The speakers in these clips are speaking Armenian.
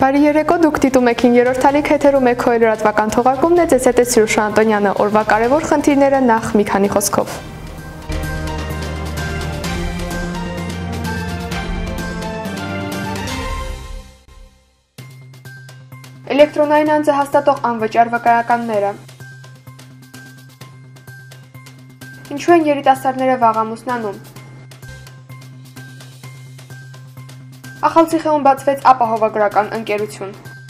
Բարի երեկո, դուք դիտում եք 9-րդ թալիք եթերում եք Քոյ լրատվական թողարկումն է, ձեզ հետ է Սիրուշ Անտոնյանը, օրվա կարևոր խնդիրները նախ մի քանի խոսքով։ Էլեկտրոնային անձը հաստատող անվճար վկայականները։ Ինչու են երիտասարդները վաղ ամուսնանում։ Ախալցիխեում բացվեց ապահովագրական ընկերություն։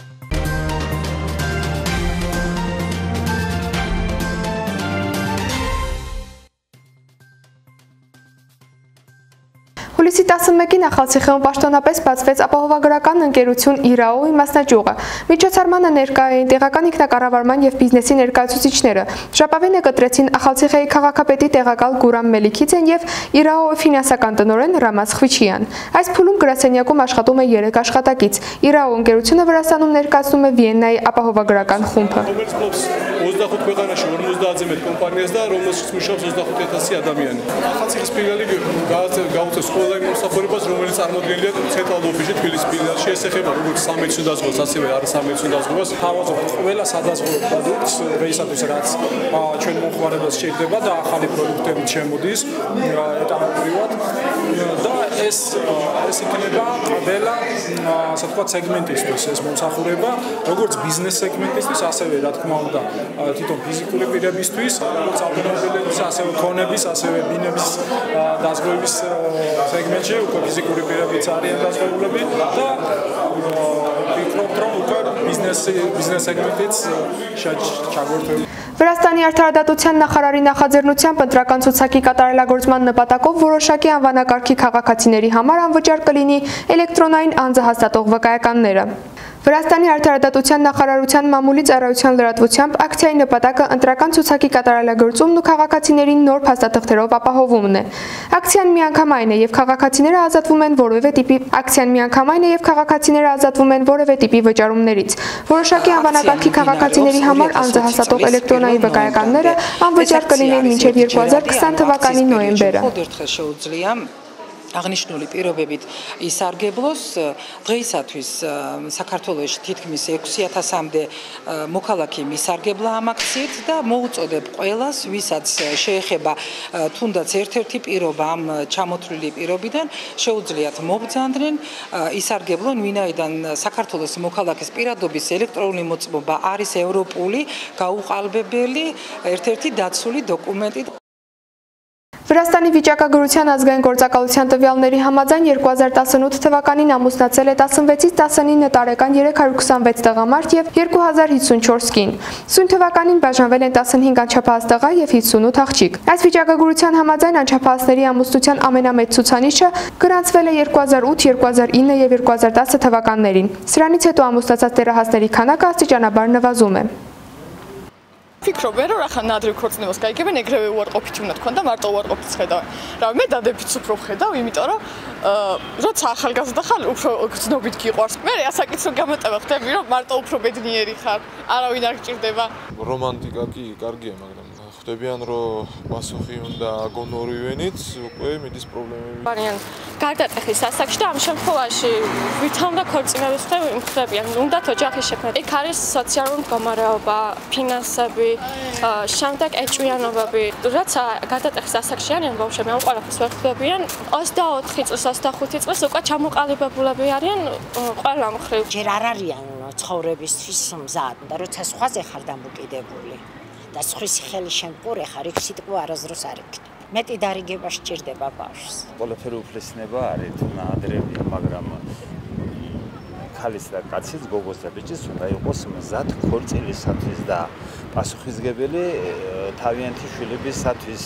Հուլիսի 11-ին Ախալցիխեում պաշտոնապես բացվեց ապահովագրական ընկերություն «Իրաո»-ի մասնաճյուղը։ Միջոցառմանը ներկա էին տեղական ինքնակառավարման և բիզնեսի ներկայացուցիչները։ Ժապավենը կտրեցին Ախալցիխեի քաղաքապետի տեղակալ Գուրամ Մելիքիձեն և «Իրաո»-ի ֆինանսական տնօրեն Ռամազ Խվիչյան։ Այս փուլում գրասենյակում աշխատում է 3 աշխատակից։ «Իրաո» ընկերությունը Վրաստանում ներկայացնում է Վիեննայի ապահովագրական խումբը։ Սախորებას რომელიც արմոդրելի է ցենտրալ օֆիսի Թբիլիսի բիզնեսի ესეხება როგორც სამედიცინო დაზღვევას, ასევე არასამედიცინო დაზღვევას. თავაზობ ყველა სადაზღვევო პროდუქტს, დღეისათვის რაც ჩვენ მომხმარებელს სჭირდება და ახალი პროდუქტები შემოდის ეტაპობრივად და ეს იქნება ყველა ასე ვთქვათ სეგმენტისთვის ეს მომსახურება, როგორც ბიზნეს სეგმენტისთვის, ასევე რა თქმა უნდა თვითონ ფიზიკური პირებისთვის, როგორც ავტომობილების, ასევე ქონების, ასევე ბინების დაზღვევის სეგმენტში უკვე ფიზიკური პირებიც არიან დაზღვეულები და ვფიქრობთ, რომ უკვე ბიზნეს სეგმენტიც ჩაგვერთვება. Վրաստանի արդարադատության նախարարի նախաձեռնությամբ ընտրական ցուցակի կատարելագործման նպատակով որոշակի անվանակարգի քաղաքացիների համար անվճար կլինի էլեկտրոնային անձը հաստատող վկայականները։ Վրաստանի արդարադատության նախարարության մամուլի ծառայության լրատվությամբ ակցիայի նպատակը ընտրական ցուցակի կատարելագործումն ու քաղաքացիներին նոր փաստաթղթերով ապահովումն է։ Ակցիան միանգամայն է եւ քաղաքացիները ազատվում են որևէ տիպի վճարումներից։ Որոշակի անվանակարգի քաղաքացիների համար անձը հաստատող էլեկտրոնային վկայականները անվճար կլինեն մինչև 2020 թվականի նոյեմբերը։ Აღნიშნული პირობებით ისარგებლოს დღეისათვის საქართველოში თითქმის 6000-მდე მოქალაქე მისარგებლა ამ აქციით და მოუწოდებ ყველას, ვისაც შეეხება თუნდაც ერთ-ერთი პირობა ამ ჩამოთვლილი პირობიდან, შეუძლიათ მობრძანდნენ, ისარგებლონ, ვინაიდან საქართველოს მოქალაქის პირადობის ელექტრონული მოწმობა არის ევროპული, გაუყალბებელი ერთ-ერთი დაცული დოკუმენტი. Վրաստանի վիճակագրության ազգային գործակալության տվյալների համաձայն 2018 թվականին ամուսնացել է 16-ից 19 տարեկան 326 տղամարդ և 2054 կին։ Սույն թվականին բաժանվել են 15 անչափահաս տղա և 58 աղջիկ։ Այս վիճակագրության համաձայն անչափահասների ամուսնության ամենամեծ ցուցանիշը գրանցվել է 2008, 2009 և 2010 թվականներին։ Սրանից հետո ամուսնացած տերահասների քանակը աստիճանաբար նվազում է։ Ֆიქრობენ, რომ ახლა ნადრევ ქორწინებას გაიგებენ, ეგრევე უარყოფითი უნდა თქვენ და მარტო უარყოფითს ხედავენ. Რავი, მე დადებითს უფრო ვხედავ, იმიტომ რომ როცა ახალგაზრდა ხარ, უფრო გრძნობით გიყვარს. მე ასაკიც რომ გამოტევა ხდები, რომ მარტო უფრო ბედნიერი ხარ, არავინ არ გჭირდება. რომანტიკა კი კარგია, მაგრამ ხვდებიან, რომ პასუხი უნდა აგონ ორივენიც, უკვე მიდის პრობლემები. არიან გარდატეხის ასაკში და ამ შემთხვევაში ვითომ და ქორწინებას ხდებიან, უნდათ ოჯახის შექმნა. იქ არის სოციალური მდგომარეობა, ფინანსები, შემდეგ ეჭვიანობები, რაც გარდატეხის ასაკში არიან ბავშვები, ამ ყველაფერს ვერ ხდებიან. 24 წლის, 25 წლის უკვე ჩამოყალიბებულები არიან ყველა მხრივ. ჯერ არ არიან ცხოვრებისთვის მზად და როცა სხვაზე ხარ დამოკიდებული და სხვისი ხელი შემკურე ხარ, იქ სიტყვა არასდროს არ იქნება. მეტი დარიგება სჭირდება ბავშვს. ყველაფერი უფლისნება არის, ნადრევია, მაგრამ ქალის და კაცის, გოგოს და ბიჭის უნდა იყოს მზად ქორწილისათვის და პასუხისმგებელი თავიანთი შვილებისათვის.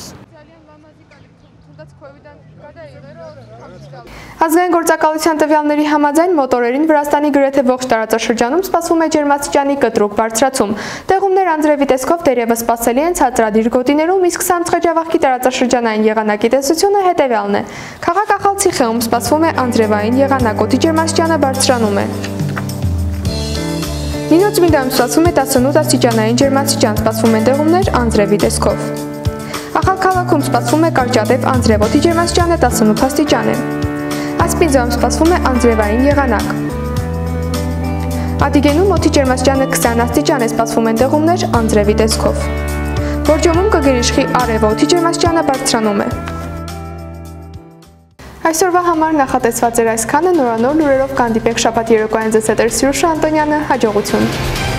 Ազգային գործակալության տվյալների համաձայն մոտորերին Վրաստանի գրեթե ողջ տարածաշրջանում սպասվում է ջերմաստիճանի կտրուկ բարձրացում։ Տեղումներ անձրևի տեսքով դեռևս սպասելի են ցածրադիր գոտիներում, իսկ Սամցղաջավախքի տարածաշրջանային եղանակի տեսությունը հետևյալն է։ Քաղաք Ախալցիխեում սպասվում է անձրևային եղանակ, օդի ջերմաստիճանը բարձրանում է։ Նինոծմինդայում սպասվում է 18 աստիճանային ջերմաստիճան, սպասվում են տեղումներ անձրևի տեսքով։ Ախալ քաղաքում սպասվում է կարճատև անձրև, օդի ջերմաստիճանը 18 աստիճան է։ Ասպինձայում սպասվում է անձրևային եղանակ։ Ադիգենում օդի ջերմաստիճանը 20 աստիճան է, սպասվում են տեղումներ անձրևի տեսքով։ Բորջոմում կգերիշխի արևը, օդի ջերմաստիճանը բարձրանում է։ Այսօրվա համար նախատեսված էր այսքանը, նորանոր լուրերով կհանդիպենք շաբաթ երեկոյան ձեզ հետ էր Սիրուշ Անտոնյանը, հաջողություն։